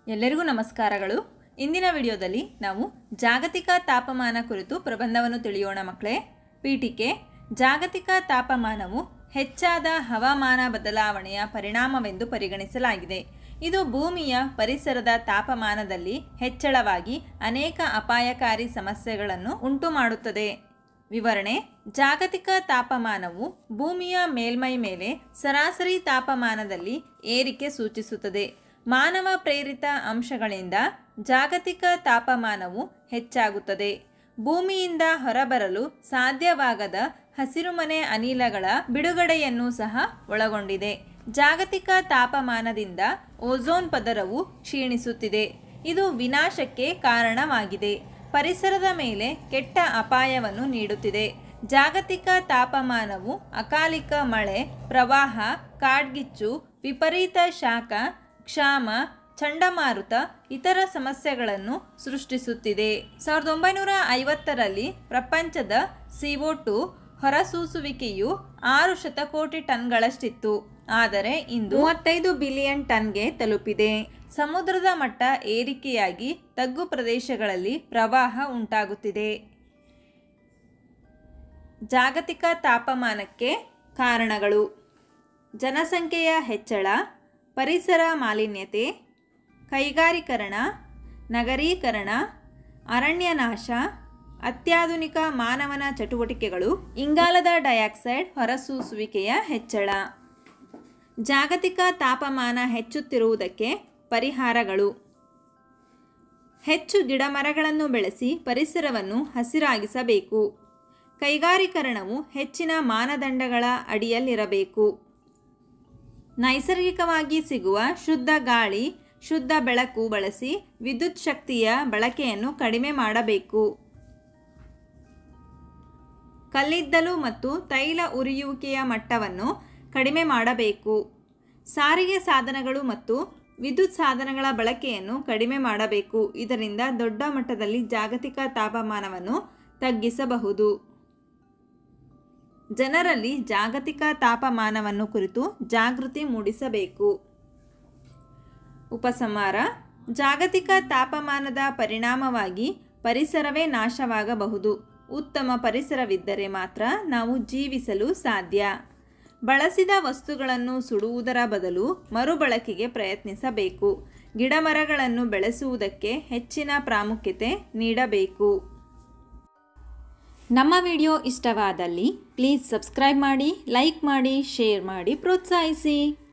ಎಲ್ಲರಿಗೂ ನಮಸ್ಕಾರಗಳು. ಇಂದಿನ ವಿಡಿಯೋದಲ್ಲಿ ನಾವು ಜಾಗತಿಕ ತಾಪಮಾನ ಕುರಿತು ಪ್ರಬಂಧವನ್ನು ತಿಳಿಯೋಣ ಮಕ್ಕಳೇ. ಪೀಠಿಕೆ: ಜಾಗತಿಕ ತಾಪಮಾನವು ಹೆಚ್ಚಾದ ಹವಾಮಾನ ಬದಲಾವಣೆಯ ಪರಿಣಾಮವೆಂದು ಪರಿಗಣಿಸಲಾಗಿದೆ. ಇದು ಭೂಮಿಯ ಪರಿಸರದ ತಾಪಮಾನದಲ್ಲಿ ಹೆಚ್ಚಳವಾಗಿ ಅನೇಕ ಅಪಾಯಕಾರಿ ಸಮಸ್ಯೆಗಳನ್ನು ಉಂಟುಮಾಡುತ್ತದೆ. ವಿವರಣೆ: ಜಾಗತಿಕ ತಾಪಮಾನವು ಭೂಮಿಯ ಮೇಲ್ಮೈ ಮೇಲೆ ಸರಾಸರಿ ತಾಪಮಾನದಲ್ಲಿ ಏರಿಕೆ ಸೂಚಿಸುತ್ತದೆ. ಮಾನವ ಪ್ರೇರಿತ ಅಂಶಗಳಿಂದ ಜಾಗತಿಕ ತಾಪಮಾನವು ಹೆಚ್ಚಾಗುತ್ತದೆ. ಭೂಮಿಯಿಂದ ಹೊರಬರಲು ಸಾಧ್ಯವಾಗದ ಹಸಿರುಮನೆ ಅನಿಲಗಳ ಬಿಡುಗಡೆಯನ್ನು ಸಹ ಒಳಗೊಂಡಿದೆ. ಜಾಗತಿಕ ತಾಪಮಾನದಿಂದ ಓಝೋನ್ ಪದರವು ಕ್ಷೀಣಿಸುತ್ತಿದೆ. ಇದು ವಿನಾಶಕ್ಕೆ ಕಾರಣವಾಗಿದೆ. ಪರಿಸರದ ಮೇಲೆ ಕೆಟ್ಟ ಅಪಾಯವನ್ನು ನೀಡುತ್ತಿದೆ. ಜಾಗತಿಕ ತಾಪಮಾನವು ಅಕಾಲಿಕ ಮಳೆ, ಪ್ರವಾಹ, ಕಾಡ್ಗಿಚ್ಚು, ವಿಪರೀತ ಶಾಖ, ಕ್ಷಾಮ, ಚಂಡಮಾರುತ ಇತರ ಸಮಸ್ಯೆಗಳನ್ನು ಸೃಷ್ಟಿಸುತ್ತಿದೆ. 1950ರಲ್ಲಿ ಪ್ರಪಂಚದ CO2 ಹೊರಸೂಸುವಿಕೆಯು 6 ಶತಕೋಟಿ ಟನ್ಗಳಷ್ಟಿತ್ತು. ಆದರೆ ಇಂದು 35 ಬಿಲಿಯನ್ ಟನ್ಗೆ ತಲುಪಿದೆ. ಸಮುದ್ರದ ಮಟ್ಟ ಏರಿಕೆಯಾಗಿ ತಗ್ಗು ಪ್ರದೇಶಗಳಲ್ಲಿ ಪ್ರವಾಹ ಉಂಟಾಗುತ್ತಿದೆ. ಜಾಗತಿಕ ತಾಪಮಾನಕ್ಕೆ ಕಾರಣಗಳು: ಜನಸಂಖ್ಯೆಯ ಹೆಚ್ಚಳ, ಪರಿಸರ ಮಾಲಿನ್ಯತೆ, ಕೈಗಾರೀಕರಣ, ನಗರೀಕರಣ, ಅರಣ್ಯನಾಶ, ಅತ್ಯಾಧುನಿಕ ಮಾನವನ ಚಟುವಟಿಕೆಗಳು, ಇಂಗಾಲದ ಡೈಆಕ್ಸೈಡ್ ಹೊರಸೂಸುವಿಕೆಯ ಹೆಚ್ಚಳ. ಜಾಗತಿಕ ತಾಪಮಾನ ಹೆಚ್ಚುತ್ತಿರುವುದಕ್ಕೆ ಪರಿಹಾರಗಳು: ಹೆಚ್ಚು ಗಿಡಮರಗಳನ್ನು ಬೆಳೆಸಿ ಪರಿಸರವನ್ನು ಹಸಿರಾಗಿಸಬೇಕು. ಕೈಗಾರೀಕರಣವು ಹೆಚ್ಚಿನ ಮಾನದಂಡಗಳ ಅಡಿಯಲ್ಲಿರಬೇಕು. ನೈಸರ್ಗಿಕವಾಗಿ ಸಿಗುವ ಶುದ್ಧ ಗಾಳಿ, ಶುದ್ಧ ಬೆಳಕು ಬಳಸಿ ವಿದ್ಯುತ್ ಶಕ್ತಿಯ ಬಳಕೆಯನ್ನು ಕಡಿಮೆ ಮಾಡಬೇಕು. ಕಲ್ಲಿದ್ದಲು ಮತ್ತು ತೈಲ ಉರಿಯುವಿಕೆಯ ಮಟ್ಟವನ್ನು ಕಡಿಮೆ ಮಾಡಬೇಕು. ಸಾರಿಗೆ ಸಾಧನಗಳು ಮತ್ತು ವಿದ್ಯುತ್ ಸಾಧನಗಳ ಬಳಕೆಯನ್ನು ಕಡಿಮೆ ಮಾಡಬೇಕು. ಇದರಿಂದ ದೊಡ್ಡ ಮಟ್ಟದಲ್ಲಿ ಜಾಗತಿಕ ತಾಪಮಾನವನ್ನು ತಗ್ಗಿಸಬಹುದು. ಜನರಲ್ಲಿ ಜಾಗತಿಕ ತಾಪಮಾನವನ್ನು ಕುರಿತು ಜಾಗೃತಿ ಮೂಡಿಸಬೇಕು. ಉಪಸಂಹಾರ: ಜಾಗತಿಕ ತಾಪಮಾನದ ಪರಿಣಾಮವಾಗಿ ಪರಿಸರವೇ ನಾಶವಾಗಬಹುದು. ಉತ್ತಮ ಪರಿಸರವಿದ್ದರೆ ಮಾತ್ರ ನಾವು ಜೀವಿಸಲು ಸಾಧ್ಯ. ಬಳಸಿದ ವಸ್ತುಗಳನ್ನು ಸುಡುವುದರ ಬದಲು ಮರುಬಳಕೆಗೆ ಪ್ರಯತ್ನಿಸಬೇಕು. ಗಿಡಮರಗಳನ್ನು ಬೆಳೆಸುವುದಕ್ಕೆ ಹೆಚ್ಚಿನ ಪ್ರಾಮುಖ್ಯತೆ ನೀಡಬೇಕು. ನಮ್ಮ ವಿಡಿಯೋ ಇಷ್ಟವಾದಲ್ಲಿ ಪ್ಲೀಸ್ ಸಬ್ಸ್ಕ್ರೈಬ್ ಮಾಡಿ, ಲೈಕ್ ಮಾಡಿ, ಶೇರ್ ಮಾಡಿ, ಪ್ರೋತ್ಸಾಹಿಸಿ.